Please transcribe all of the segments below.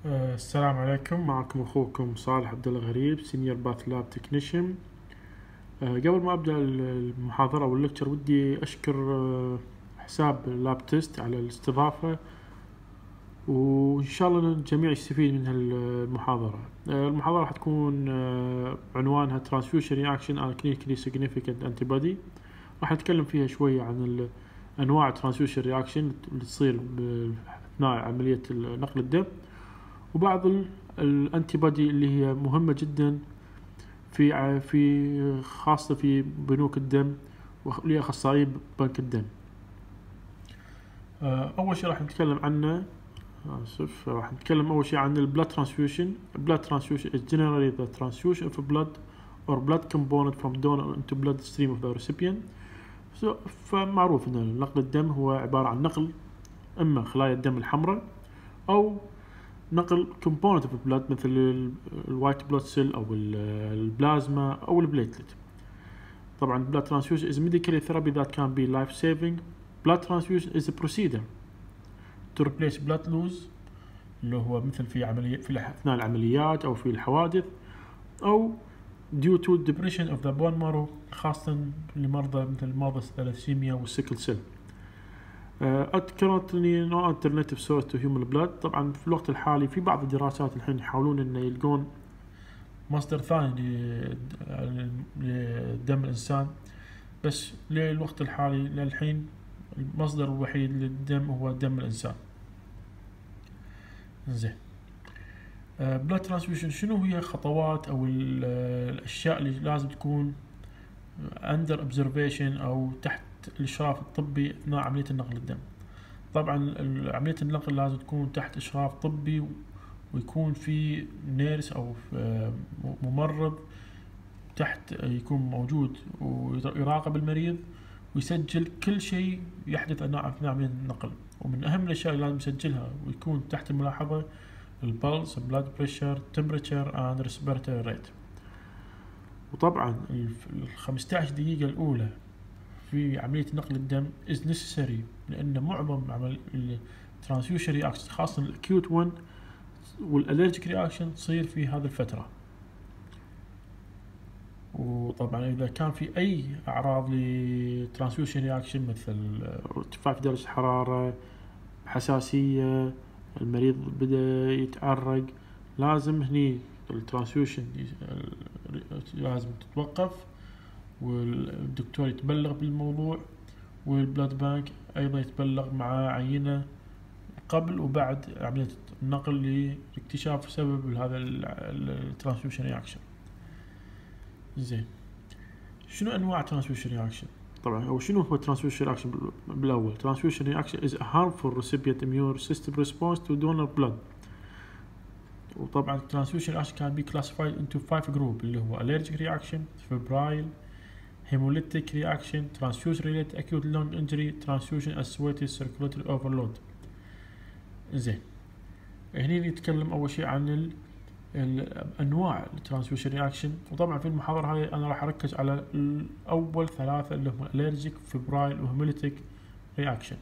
السلام عليكم. معكم أخوكم صالح عبد الله غريب، سينيور باث لاب تكنيشن. قبل ما أبدأ المحاضرة أو اللكتشر ودي أشكر حساب لاب تيست على الاستضافة، وإن شاء الله الجميع يستفيد من هالمحاضرة. المحاضرة حتكون عنوانها Transfusion Reaction and Clinically Significant Antibody. راح نتكلم فيها شوية عن أنواع Transfusion Reaction اللي تصير أثناء عملية نقل الدم، وبعض الانتيبادي اللي هي مهمة جدا في خاصة في بنوك الدم ولأخصائي بنك الدم. أول شيء راح نتكلم عنه راح نتكلم أول شيء عن البلاد ترانسفيوجن. blood transfusion is generally the transfusion of blood or blood component from donor into blood stream of the recipient. فمعروف أن نقل الدم هو عبارة عن نقل إما خلايا الدم الحمراء أو نقل component of blood مثل الوايت بلود سيل أو البلازما أو البليتلت. طبعا blood transfusion is medical therapy that can be life saving. blood transfusion is a procedure to replace blood loss اللي هو مثل في أثناء العمليات أو في الحوادث، أو due to depression of the bone marrow خاصة لمرضى مثل مرضى الثلاسيميا والسيكل سيل. currently no alternative source to human blood. طبعا في الوقت الحالي في بعض الدراسات الحين يحاولون إنه يلقون مصدر ثاني لدم الإنسان، بس للوقت الحالي للحين المصدر الوحيد للدم هو دم الإنسان. زين، blood transfusion شنو هي خطوات أو الأشياء اللي لازم تكون under observation أو تحت الإشراف الطبي أثناء عملية النقل الدم؟ طبعا عملية النقل لازم تكون تحت إشراف طبي، ويكون في نيرس أو ممرض تحت يكون موجود ويراقب المريض ويسجل كل شيء يحدث أثناء عملية النقل. ومن أهم الأشياء اللي لازم يسجلها ويكون تحت الملاحظة البلس، blood pressure, temperature and respiratory rate. وطبعا 15 دقيقة الأولى في عملية نقل الدم is necessary، لأن معظم عمل transfusion reaction خاصة الacute one والallergic reaction تصير في هذه الفترة. وطبعا إذا كان في أي أعراض لترانسفيوشن رياكشن مثل ارتفاع في درجة الحرارة، حساسية، المريض بدأ يتعرق، لازم هني الترانسفيوشن لازم تتوقف والدكتور يتبلغ بالموضوع، والبلاد بانك أيضا يتبلغ مع عينة قبل وبعد عملية النقل لاكتشاف سبب هذا الترانسفيوشن رياكشن. زين، شنو أنواع transfusion reaction؟ طبعا أو شنو هو transfusion reaction بالأول؟ transfusion reaction is a harmful recipient immune system response to donor blood. وطبعا transfusion reaction can be classified into 5 group اللي هو allergic reaction, febrile, hemolytic reaction, transfusion related acute lung injury, transfusion associated circulatory overload. زين، هني نتكلم أول شيء عن الأنواع الترانسفيوشن رياكشن. وطبعا في المحاضرة هاي أنا راح أركز على الأول ثلاثة اللي هم الألرجيك، فبرايل، وهيموليتيك رياكشن.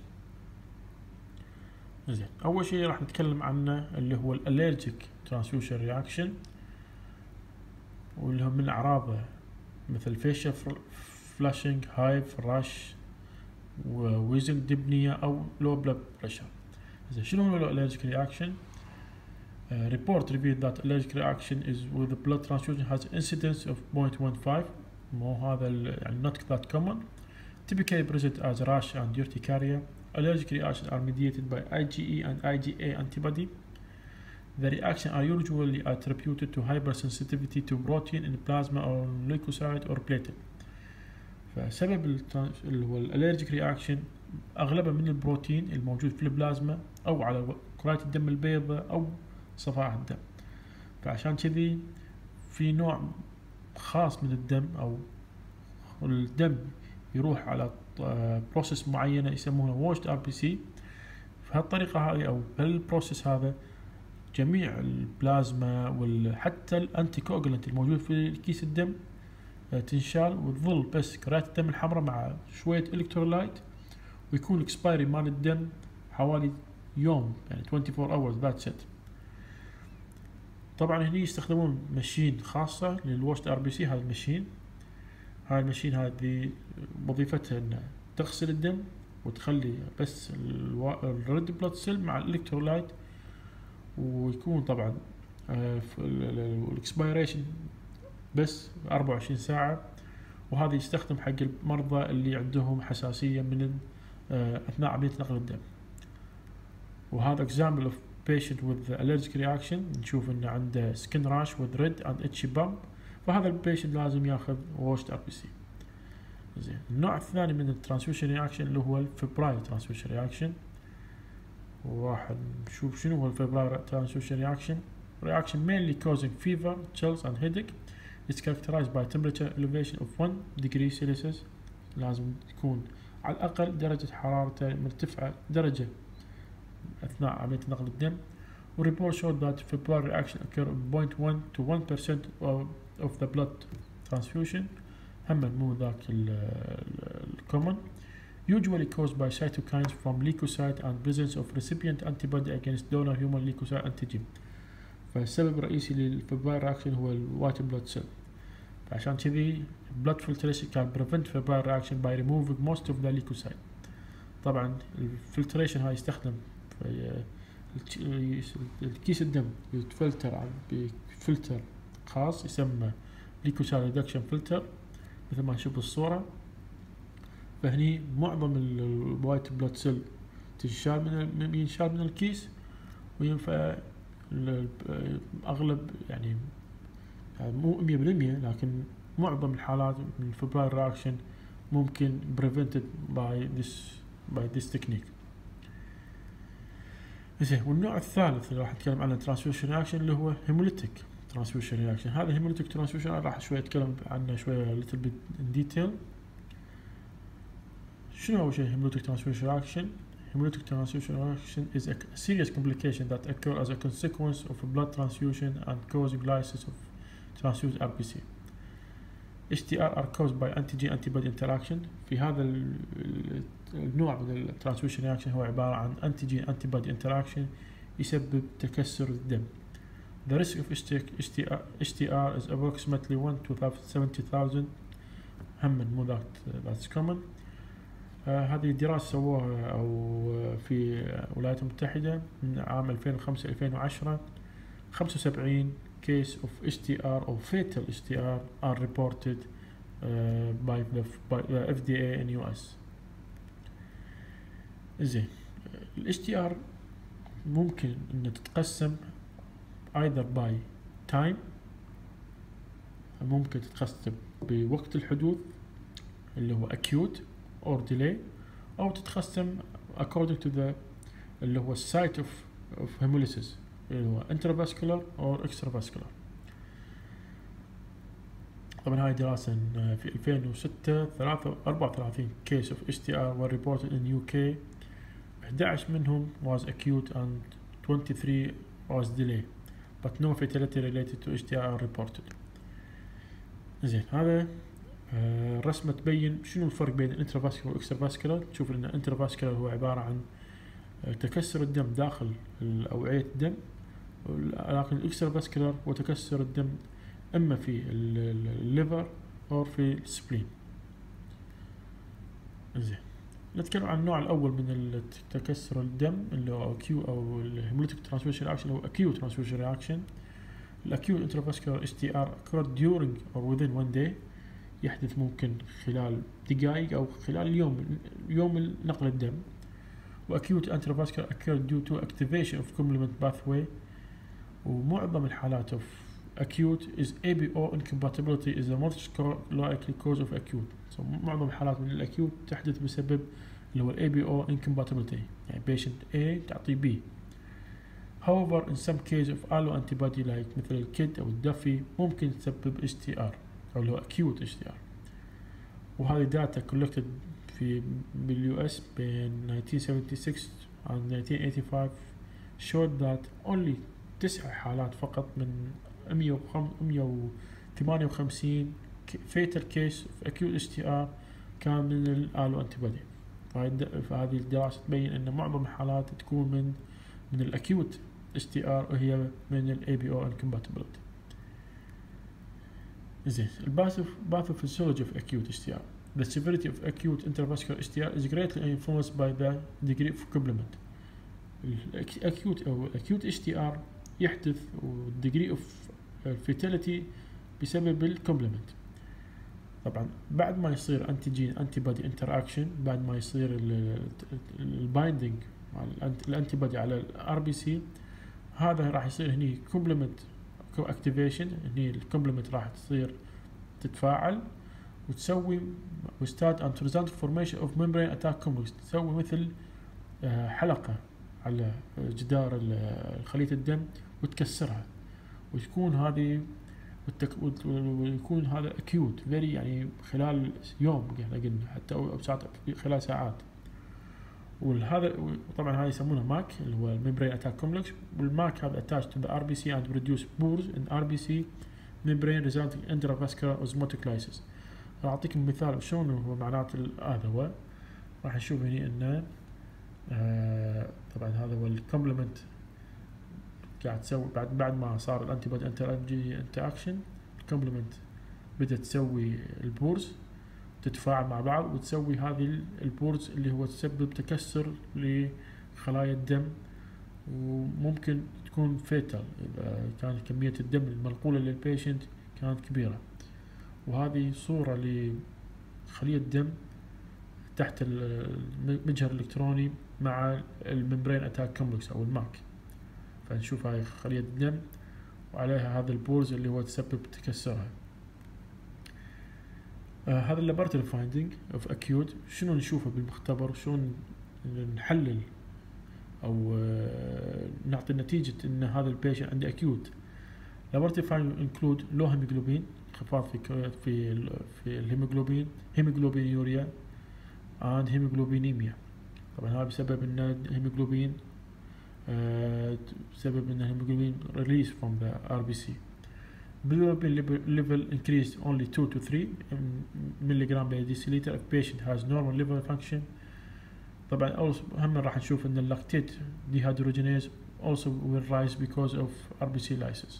زين، أول شيء راح نتكلم عنه اللي هو الألرجيك ترانسفيوشن رياكشن، واللي هم من أعراضه مثل فيشيا فلاشينج، هايف، راش، وويزن ديبنيا أو لو بلاد بريشر. زين، شنو هو الألرجيك رياكشن؟ report revealed that allergic reaction is with the blood transfusion has incidence of 0.15. مو هذا يعني not that common. Typically present as rash and urticaria. Allergic reactions are mediated by IgE and IgA antibody. The reactions are usually attributed to hypersensitivity to protein in plasma or leukocyte or platelet. فسبب اللي هو الالرجيك رياكشن اغلبها من البروتين الموجود في البلازما او على كرات الدم البيضاء او صفائح الدم. فعشان كذي في نوع خاص من الدم او الدم يروح على بروسيس معينة يسمونها washed RBC. في هالطريقة هذه او بالبروسيس هذا جميع البلازما وحتى الانتي كوغلنت الموجود في كيس الدم تنشال، وتظل بس كرات الدم الحمراء مع شوية الكترولايت، ويكون اكسبايري مال الدم حوالي يوم، يعني 24 hours that's it. طبعا هني يستخدمون ماشين خاصة للواشد ار بي سي. هذا الماشين، هاي الماشين هذه وظيفتها ان تغسل الدم وتخلي بس الريد بلود سيل مع الالكترولايت، ويكون طبعا الاكسبيريشن بس 24 ساعة. وهذا يستخدم حق المرضى اللي عندهم حساسية من أثناء عملية نقل الدم. وهذا example of patient with allergic reaction. نشوف إنه عنده skin rash with red and itchy bump، فهذا البيشنت لازم ياخذ washed RBC. زين، النوع الثاني من الترانسفيوشن رياكشن اللي هو الفبرايل ترانسفيوشن رياكشن. وراح نشوف شنو هو الفبرايل ترانسفيوشن رياكشن. reaction mainly causing fever, chills and headache. It's characterized by temperature elevation of 1 degree Celsius. لازم يكون على الأقل درجة حرارته مرتفعة درجة أثناء عملية نقل الدم. Report showed that febrile reaction occur in 0.1 to 1% of the blood transfusion. هم مو ذاك common. Usually caused by cytokines from leukocyte and presence of recipient antibody against donor human leukocyte antigen. فالسبب الرئيسي للفبرايل reaction هو الوايت بلود سيل. فعشان كذي blood filtration can prevent febrile reaction by removing most of the leukocyte. طبعا الفلتريشن هاي يستخدم الكيس الدم يتفلتر بفلتر خاص يسمى ليكوسايت ريدكشن فلتر مثل ما نشوف بالصورة. فهني معظم الوايت بلود سيل ينشال من الكيس، وينفع أغلب يعني مو 100% لكن معظم الحالات من الفبرايل رياكشن ممكن prevented by this technique. زين، والنوع الثالث اللي راح نتكلم عنه ترانسفيوشن رياكشن اللي هو هيموليتيك ترانسفيوشن رياكشن. هذا هيموليتيك ترانسفيوشن راح شوي اتكلم عنه شويه little bit in detail. شنو أول شيء هيموليتيك ترانسفيوشن رياكشن؟ Hemolytic transfusion reaction is a serious complication that occur as a consequence of a blood transfusion and causing lysis of transfused RBC. HTR are caused by antigen-antibody interaction. في هذا النوع من الترانسفيوشن رياكشن هو عبارة عن antigen-antibody interaction يسبب تكسر الدم. The risk of HTR is approximately 1 to 70,000. هم مو that's common. هذه دراسة سووها أو في الولايات المتحدة من عام 2005-2010. 75 case of HTR or fatal HTR are reported by the FDA in US. زين، ال HTR ممكن إن تتقسم either by time، ممكن تتقسم بوقت الحدوث اللي هو acute or delay، أو تتقسم according to the اللي هو site of hemolysis اللي هو intravascular or extravascular. طبعا هاي دراسة في 2006 34 case of HTR were reported in UK. 11 منهم was acute and 23 was delay but no fatality related to HTR reported. زين، هذا الرسمة تبين شنو الفرق بين الانترافاسكولار والاكسترافاسكولار. تشوف ان الانترافاسكولار هو عبارة عن تكسر الدم داخل أوعية الدم، لكن الاكسترافاسكولار هو تكسر الدم اما في الليفر او في السبلين. زين، نتكلم عن النوع الاول من تكسر الدم اللي هو اكيو او الهيموليتيك ترانسفيوشن رياكشن، هو اكيو ترانسفيوشن رياكشن. الاكيو انترافاسكولار HTR occurred during or within 1 day، يحدث ممكن خلال دقائق او خلال يوم نقل الدم. واكيوت intravascular occurred due to activation of complement pathway. ومعظم الحالات of acute is ABO incompatibility is the most likely cause of acute. so معظم الحالات من الاكيوت تحدث بسبب اللي هو ABO incompatibility، يعني patient A تعطي B. however in some case of allo antibody like مثل الكيد او الدفي ممكن تسبب HTR او اللي هو acute HTR. وهذه داتا collected في بالUS بين 1976 and 1985 showed that only 9 حالات فقط من 158 fatal case of acute HTR كان من الالو انتيبودي. فهذه الدراسة تبين ان معظم الحالات تكون من الاكيوت STR وهي من ال ABO incompatibility. زين pathophysiology of acute STR. The severity of acute intravascular STR is greatly influenced by the degree of complement. acute STR يحدث و degree of fatality بسبب الكومبلمنت. طبعا بعد ما يصير انتيجين antibody interaction، بعد ما يصير البايندينج مع الانتيبودي على الار بي سي، هذا راح يصير هني كومبلمنت كو اكتيفيشن. هني الكومبلمنت راح تصير تتفاعل وتسوي وستارت اند ريزلت فورميشن اوف ممبرين اتاك كومبلكس، تسوي مثل حلقه على جدار خلية الدم وتكسرها، وتكون هذه ويكون هذا اكيوت فيري، يعني خلال يوم احنا قلنا حتى او ساعات خلال ساعات. وهذا طبعا هذا يسمونه ماك اللي هو الممبرين اتاك كومبلكس. والماك هذا attached to the RBC and produce pores in RBC membrane resulting in intravascular osmotic lysis. راح اعطيكم مثال شلون هو معناته هذا هو. راح نشوف هنا انه طبعا هذا هو الكومبلمنت قاعد تسوي بعد ما صار الانتيبودي انتراكشن، الكومبلمنت بدأت تسوي البورز تتفاعل مع بعض وتسوي هذه البورز اللي هو تسبب تكسر لخلايا الدم، وممكن تكون فيتال إذا كانت كمية الدم المنقولة للبيشنت كانت كبيرة. وهذه صورة لخلية الدم تحت المجهر الإلكتروني مع الممبرين أتاك كومبلكس أو الماك. فنشوف هاي خلية الدم وعليها هذا البورز اللي هو تسبب تكسرها. هذا اللابوراتوري فايندينج اوف اكيوت. شنو نشوفه بالمختبر، شلون نحلل او نعطي نتيجة ان هذا البيشنت عنده اكيوت. لابوراتوري فايندينج انكلود لو هيموجلوبين، انخفاض في الهيموجلوبين، هيموجلوبين يوريا and هيموجلوبينيميا. طبعا هذا بسبب ان الهيموجلوبين بسبب ان الهيموجلوبين release from the RBC. Bilirubin level increased only 2 to 3 milligram per deciliter if patient has normal liver function. طبعا هم راح نشوف ان اللاكتيت dehydrogenase also will rise because of RBC lysis.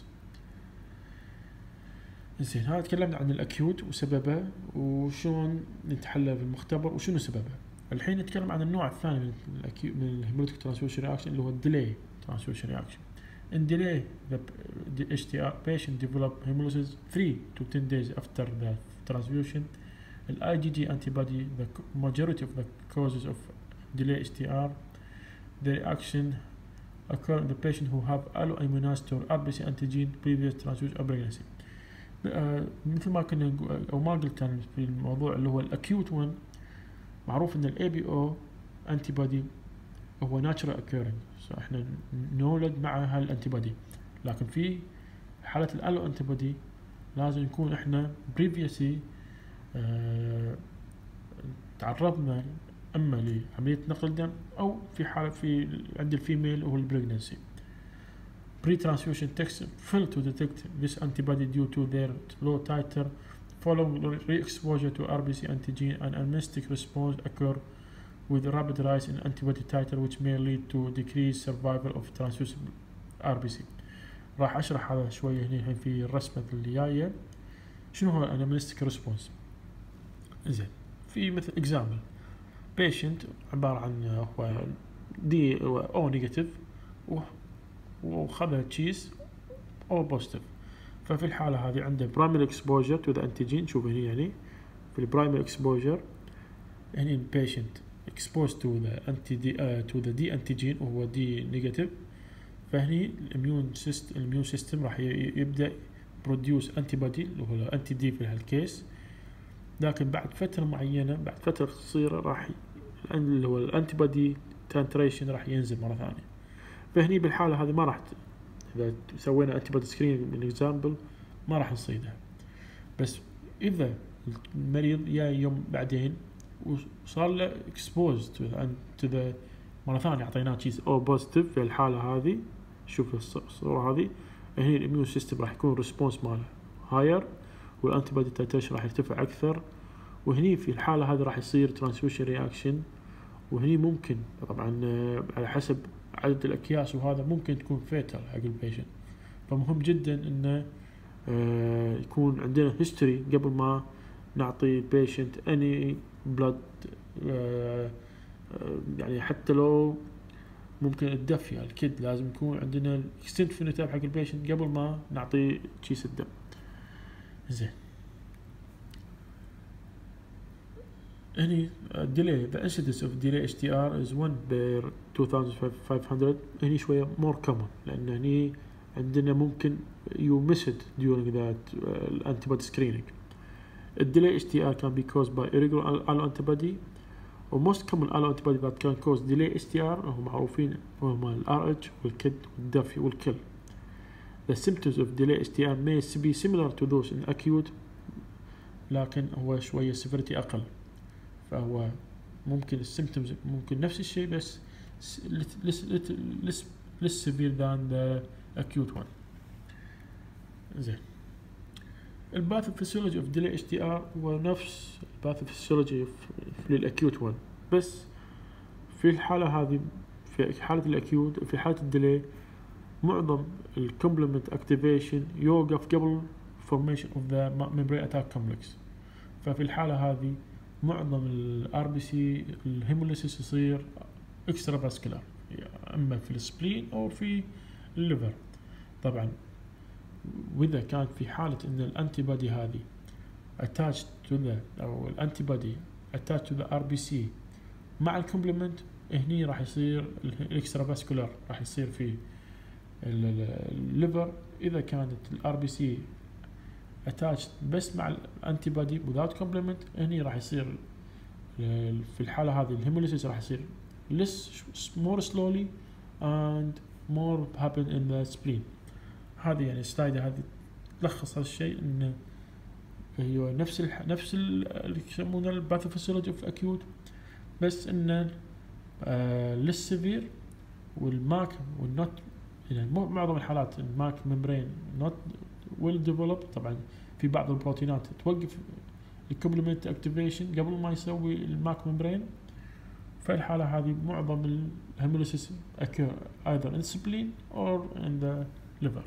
زين، هذا تكلمنا عن الاكيوت وسببه وشون نتحلل في المختبر وشنو سببه. الحين نتكلم عن النوع الثاني من الهيموليتيك ترانسفيوجن رياكشن اللي هو الديلي ترانسفيوجن رياكشن. In delay, the HTR patient develop hemolysis 3 to 10 days after the transfusion. The IgG antibody, the majority of the causes of delay HTR, the reaction occur in the patient who have alloimmunized or RBC antigen previous transfusion or pregnancy. مثل ما كنا او ما قلت كان في الموضوع اللي هو الاكيوت 1، معروف ان الاي بي او antibody هو natural occurring، احنا نولد مع هالانتيبودي. لكن في حالة الالو انتيبودي لازم يكون احنا previously تعرضنا اما لعملية نقل دم او في حالة عند الفيميل وهو البريجنسي. Pre-transfusion tests fail to detect this antibody due to their low titer. Following re-exposure to RBC antigen, an amnestic response occur with a rapid rise in antibody titer which may lead to decreased survival of transfused RBC. راح اشرح هذا شوية هنا في الرسمة اللي جاية. شنو هو الانامنستيك ريسبونس؟ زين، في مثل اكزامبل بيشنت عبارة عن هو دي او نيجاتيف وخذ تشيز او بوزيتيف. ففي الحالة هذه عنده برايمري اكسبوجر تو ذا انتيجين. شوف هنا يعني في البرايمري اكسبوجر هنا البيشنت exposed to the D antigen وهو D negative. فهني الاميون سيستم راح يبدأ produce antibody اللي هو anti D في هالكيس. لكن بعد فترة معينة، بعد فترة قصيرة راح اللي هو الانتيبودي تنتريشن راح ينزل مرة ثانية. فهني بالحالة هذه ما راح إذا سوينا انتيبودي سكرين من اكزامبل ما راح نصيدها. بس إذا المريض جاي يوم بعدين وصار له exposed to the مرة ثانية أعطيناه تشيز أو بوزيتيف، في الحالة هذه شوف الصورة هذه هني الإميون سيستم راح يكون ريسبونس ماله هاير والأنتيبودي تايتريشن راح يرتفع أكثر. وهني في الحالة هذه راح يصير ترانسفيوجن رياكشن. وهني ممكن طبعا على حسب عدد الأكياس وهذا ممكن تكون فيتال حق البيشنت. فمهم جدا إنه يكون عندنا هيستوري قبل ما نعطي بيشنت اني بلاد، يعني حتى لو ممكن الدفية الكد لازم يكون عندنا الاكستنت فينوتايب حق البيشنت قبل ما نعطي كيس الدم. زين هني delay the incidence of delay HTR is 1 per 2500. هني شوية more common لأن هني عندنا ممكن you miss it during that antibody screening. delay HTR can be caused by irregular alloantibody و most common alloantibody that can cause delay HTR هم معروفين هما ال RH والكد والدفي والكل. The symptoms of delay HTR may be similar to those in acute لكن هو شوية severity أقل، فهو ممكن السيمتومز ممكن نفس الشيء بس less severe than the acute one. زين الباثوفيسيولوجي اوف ديلي اتش تي ار هو نفس الباثوفيسيولوجي في الاكيوت 1، بس في الحالة هذه في حالة الاكيوت في حالة الديلي معظم الكومبلمنت اكتيفيشن يوقف قبل formation of the membrane attack complex. ففي الحالة هذه معظم الار بي سي الهيموليسيس يصير اكسترا فاسكولار، اما في السبلين او في الليفر طبعا. واذا كانت في حالة ان الانتي بودي هذه attached to the او الانتي بودي attached to the RBC مع الكومبلمنت، هني راح يصير الاكسترا فاسكولار راح يصير في الليفر. اذا كانت الار بي سي attached بس مع الانتي بودي without complement، هني راح يصير في الحالة هذه الهيموليسيس راح يصير more slowly and more happen in the spleen. هذه يعني سلايدة هذه تلخص هذا الشيء، انه هي نفس اللي يسمونه الباثوفيسيولوجي اوف اكيوت، بس انه less severe والماك والنوت يعني معظم الحالات الماك ممبرين not well developed. طبعا في بعض البروتينات توقف الكومبلمنت اكتيفيشن قبل ما يسوي الماك ممبرين. فالحالة هذه معظم الهيموليسيس occur either in spleen or in the liver.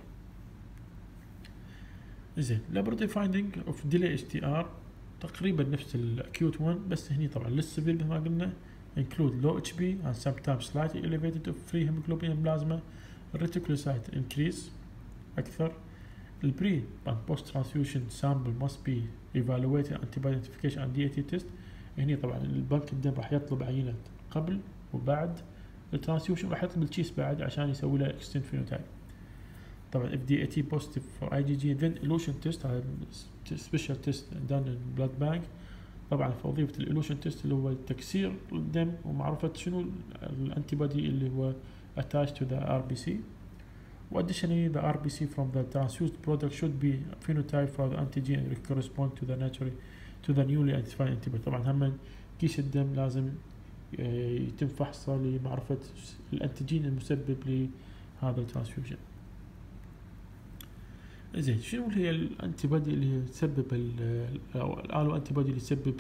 زين laboratory finding of delay HTR تقريبا نفس الأكيوت 1، بس هني طبعا less severe مثل ما قلنا include low HP and sometimes slightly elevated of free hemoglobin in plasma, reticulocyte increase أكثر. البري and post transfusion sample must be evaluated antibody identification and DAT test. هني طبعا البنك الدم راح يطلب عينة قبل وبعد الترانسفيوجن، راح يطلب الكيس بعد عشان يسوي له extend phenotype. طبعا if DAT positive for IgG then elution test، هذا special test done in blood bank. طبعا في وظيفة الإلوشن تيست اللي هو تكسير الدم ومعرفة شنو الانتيبودي اللي هو attached to the RBC. Additionally, the RBC from the transfused product should be phenotyped for the antigen and correspond to the newly identified antibody. طبعا هم كيس الدم لازم يتم فحصه لمعرفة الانتيجين المسبب لهذا الترانسفيوجن. زين شنو هي الانتيبودي اللي تسبب او الالو انتيبودي اللي تسبب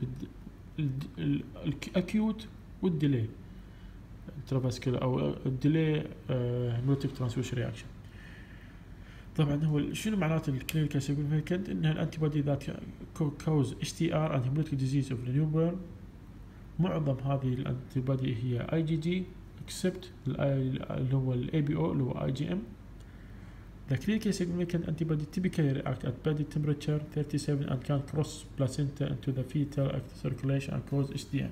الاكيوت والديلي انترافاسكولار او الديلي هيموليتيك ترانسفيوجن رياكشن؟ طبعا هو شنو معناته الكلينيكال سيجنيفيكانت؟ انها الانتيبودي ذات كوز اتش تي ار اند هيموليتيك ديزيز اوف نيوبورن. معظم هذه الانتيبودي هي اي جي جي اكسبت اللي هو الاي بي او اللي هو اي جي ام. The clinically significant antibody typically react at body temperature 37 and can cross placenta into the fetal circulation and cause HDN.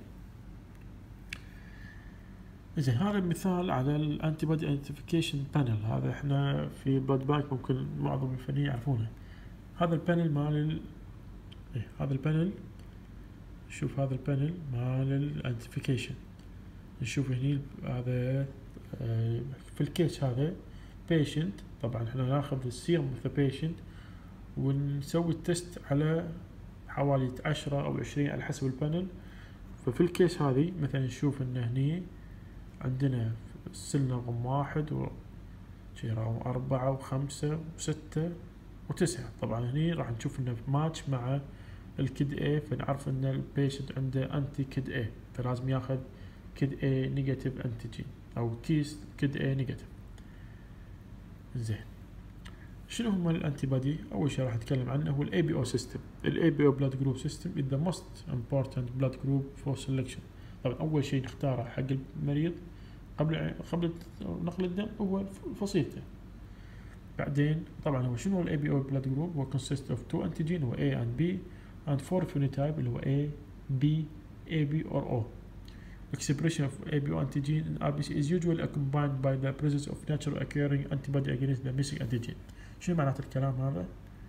إذا هذا مثال على الانتيبودي ايدنتيفيكيشن بانل. هذا احنا في بلاد بانك ممكن معظم الفنيين يعرفونه. هذا البانل مال هذا البانل، نشوف هذا البانل مال الايدنتيفيكيشن. نشوف هني هذا في الكيس هذا patient. طبعا احنا ناخذ السيرم of the patient ونسوي التست على حوالي 10 أو 20 على حسب البانل. ففي الكيس هذه مثلا نشوف ان هني عندنا السلة رقم 1 رقم 4 و5 و6 و9. طبعا هني راح نشوف انه ماتش مع الكيد A، فنعرف ان البيشنت عنده انتي كيد A، فلازم ياخذ كيد A نيجاتيف انتيجين. او كيد A نيجاتيف. زين، شنو هم الانتي بودي؟ اول شيء راح اتكلم عنه هو الاي بي او سيستم. الاي بي او بلاد جروب سيستم is the most important blood group for selection. طبعا اول شيء نختاره حق المريض قبل نقل الدم هو فصيلته. بعدين طبعا هو شنو الاي بي او بلاد جروب؟ هو consist of two antigen هو A and B and 4 phenotype اللي هو A B AB or O. Expression of ABO antigen in RBC is usually accompanied by the presence of natural occurring antibody against the missing antigen. شنو معناته الكلام هذا؟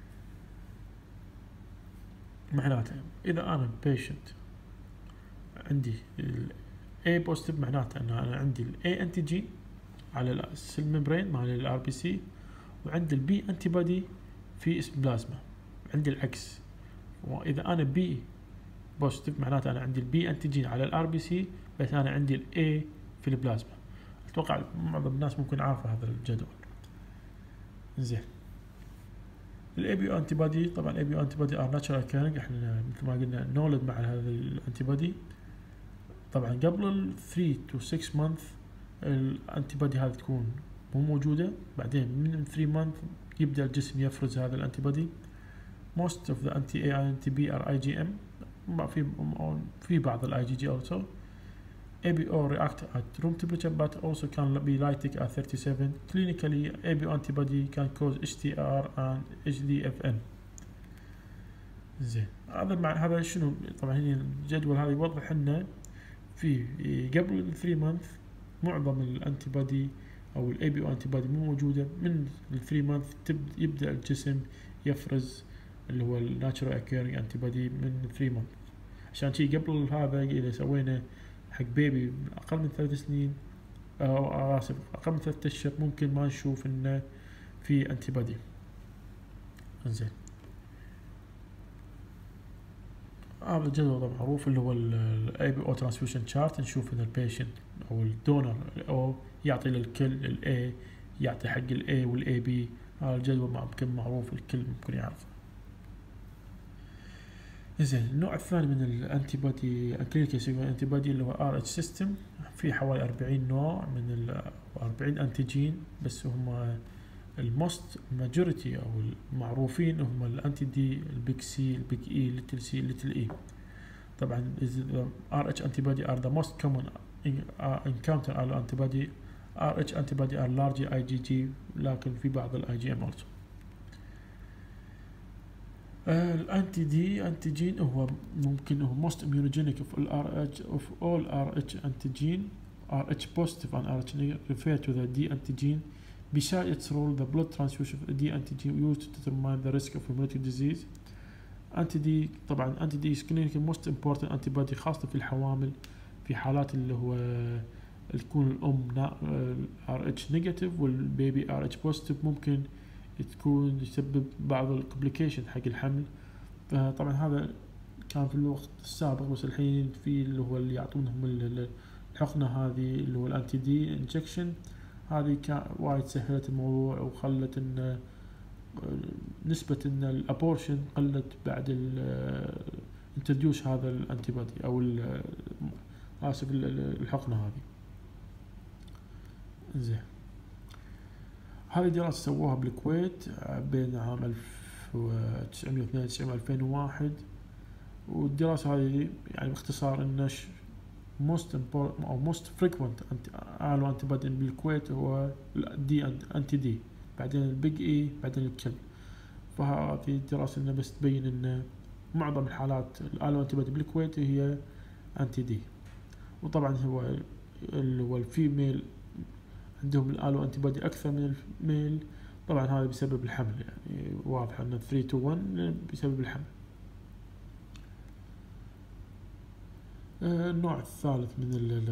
معناته إذا أنا patient عندي ال A positive معناته أن أنا عندي ال A antigen على السيل ممبرين مع ال RBC، وعندي ال B antibody في اسم بلازما. عندي العكس، وإذا أنا B positive معناته أنا عندي ال B antigen على ال RBC بس أنا عندي ال A في البلازما. أتوقع معظم الناس ممكن عارفة هذا الجدول. زين، الاي بي او انتي بودي، طبعا الاي بي او انتي بودي ار ناتشرال occurring، احنا مثل ما قلنا نولد مع هذا الانتي بودي. طبعا قبل ال 3 to 6 months الانتي بودي هذه تكون مو موجودة، بعدين من 3 months يبدأ الجسم يفرز هذا الانتي بودي. most of the anti A and anti B are IgM، في بعض ال IgG also. ABO react at room temperature but also can be lytic at 37. Clinically, ABO antibody can cause HTR and HDFN. زين، هذا شنو؟ طبعا هنا الجدول هذا يوضح لنا في قبل 3 months معظم الانتيبودي او الاي بي او انتيبودي مو موجوده. من 3 months يبدا الجسم يفرز اللي هو الناتشرال اكيرنج انتيبودي من 3 months. عشان شي قبل هذا اذا سوينا حق بيبي اقل من 3 سنين او اسف اقل من 3 اشهر ممكن ما نشوف انه في انتيبودي. انزين، هذا الجدول طبعا معروف اللي هو الاي بي او ترانسفيوجن شارت. نشوف ان البيشنت او الدونر او يعطي للكل الاي، يعطي حق الاي والاي بي. هذا الجدول ممكن معروف الكل ممكن يعرفه. زين، النوع الثاني من الانتيبودي كلينيكال انتيبودي اللي هو ار اتش سيستم. في حوالي 40 نوع من 40 انتيجين، بس هم الموست ماجوريتي او المعروفين هم الانتي دي، البيج سي، البيج اي، ليتل سي، ليتل اي. طبعا RH antibody are the most common encounter antibody. RH antibody are large IgG لكن في بعض ال IgM also. الانتي دي انتيجين هو ممكن هو most immunogenic of all RH antigen. RH positive and RH negative refer to the D antigen. Besides its role, the blood transfusion of the D antigen used to determine the risk of hemolytic disease. anti-D طبعا anti-D is clinically most important antibody خاصة في الحوامل، في حالات اللي هو تكون الأم RH negative والبيبي RH positive ممكن تكون يسبب بعض الكومبليكيشن حق الحمل. فطبعا هذا كان في الوقت السابق، بس الحين في اللي هو اللي يعطونهم الحقنة هذه اللي هو الانتي دي انجكشن. هذه وايد سهلت الموضوع وخلت ان نسبة ان الابورشن قلت بعد انتروديوس هذا الانتيبودي او اسف الحقنة هذه. زين، هذه دراسة سووها بالكويت بين عام 1992 و 2001. والدراسة هذه يعني باختصار ان most important او most frequent antibody بالكويت هو الدي انتي دي، بعدين البيج اي، بعدين الكل. فهذه الدراسة انه بس تبين ان معظم الحالات الالو انتيبودي بالكويت هي انتي دي. وطبعا هو الفيميل عندهم الالو انتيبودي اكثر من الميل، طبعا هذا بسبب الحمل، يعني واضح ان 3 to 1 بسبب الحمل. النوع الثالث من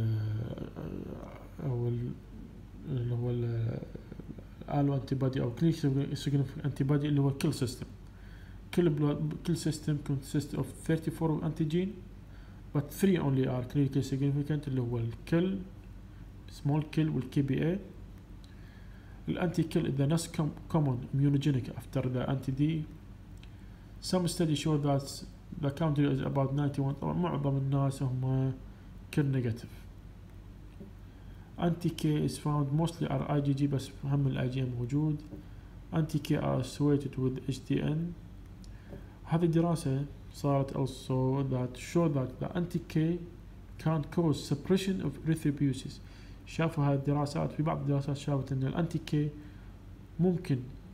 اللي هو الالو انتيبودي او كلينيكال انتيبودي اللي هو كل سيستم. كل سيستم consists of 34 antigen but 3 only are clinically significant اللي هو الكل small kill والكي بي اي. الانتي kill is the less common immunogenic after the anti-D. Some studies show that the counter is about 91. طبعا معظم الناس هم كل نيجاتيف. Anti-K is found mostly are IgG بس هم ال IgM موجود. Anti-K are associated with HDN. هذه الدراسة صارت also that show that the anti-K can cause suppression of erythropoiesis. شافوا هذه الدراسات، في بعض الدراسات شافت ان الانتي كي ممكن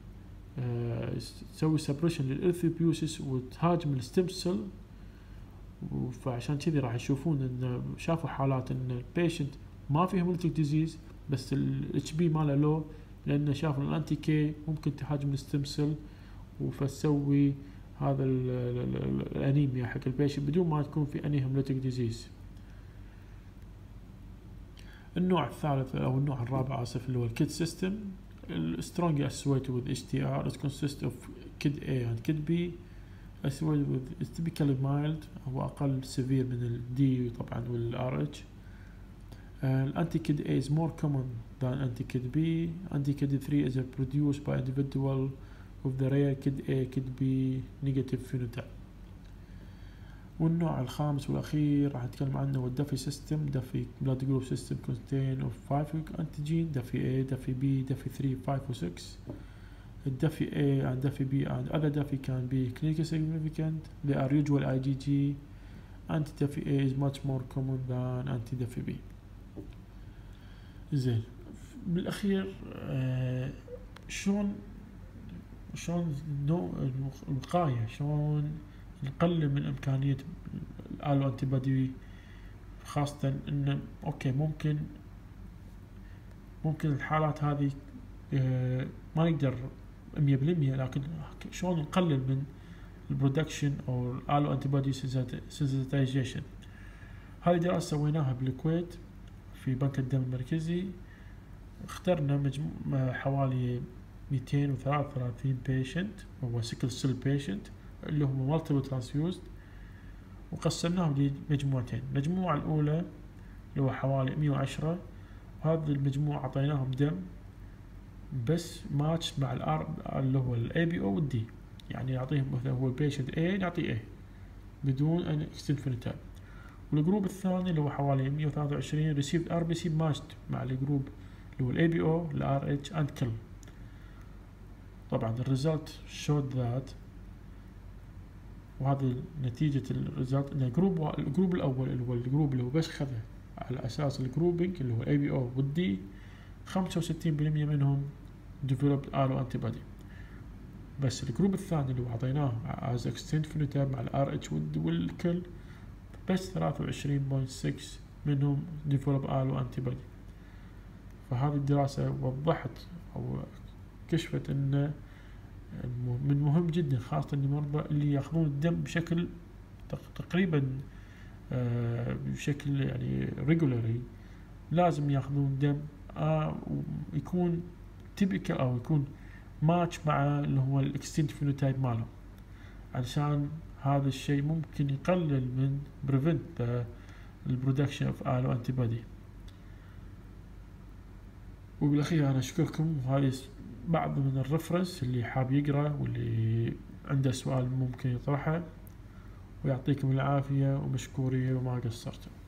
تسوي suppression للإريثروبيوسيس وتهاجم الستيم سيل، فعشان كذي راح يشوفون ان شافوا حالات ان البيشنت ما فيه هيموليتيك ديزيز بس الاتش بي ماله لو، لان شافوا ان الانتي كي ممكن تهاجم الستيم سيل وفتسوي هذا الانيميا حق البيشنت بدون ما تكون في اني هيموليتيك ديزيز. النوع الثالث او النوع الرابع اسف اللي هو الكيد سيستم. strongly associated with HTR. It consists of KID A and KID B. Associated with is typically mild هو أقل severe من ال D طبعا وال RH. Anti-KID A is more common than anti-KID B. Anti-KID 3 is produced by individual with the rare KID A KID B negative phenotype. والنوع الخامس والأخير راح نتكلم عنه هو الدفي سيستم. دفي blood group system contain of 5 antigen. دفي A, دفي B, دفي 3, 5 و 6. الدفي A and دفي B and other دفي can be clinically significant. They are usual IgG. Anti-دفي A is much more common than anti-دفي B. زين بالأخير شلون الوقاية، شلون نقلل من إمكانية الآلو أنتيبادي، خاصة إنه أوكي ممكن الحالات هذه ما نقدر 100%، لكن شلون نقلل من البرودكشن أو الآلو أنتيبادي سنسيتايزيشن. هذه دراسة سويناها بالكويت في بنك الدم المركزي. اخترنا حوالي 233 patient هو sickle cell patient اللي هم multiple transfused، وقسمناهم لمجموعتين. المجموعة الأولى اللي هو حوالي 110، وهذه المجموعة أعطيناهم دم بس ماتش مع اللي هو ال ABO وال D، يعني نعطيهم مثلا هو patient A نعطيه A بدون أن extend phenotype. والجروب الثاني اللي هو حوالي 123 received RBC matched مع الجروب اللي هو ال ABO ال RH and kill. طبعا الريزلت showed that، وهذه نتيجة الريزلت ان الجروب الاول اللي هو الجروب اللي هو بس خذه على اساس الجروبينج اللي هو اي بي او والدي 65% منهم developed آلو antibody، بس الجروب الثاني اللي هو اعطيناه as extend phenotype مع الار اتش والكل بس 23.6 منهم developed آلو antibody. فهذه الدراسة وضحت او كشفت ان من مهم جدا خاصة المرضى اللي ياخذون الدم بشكل تقريبا بشكل يعني regularly لازم ياخذون دم ويكون typical او يكون ماتش مع اللي هو الاكستنت فينوتايب ماله، علشان هذا الشيء ممكن يقلل من prevent the production of آلو antibody. وبالأخير أنا أشكركم، وهذه بعض من الرفرنس اللي حاب يقرأ واللي عنده سؤال ممكن يطرحه، ويعطيكم العافية ومشكورين وما قصرتم.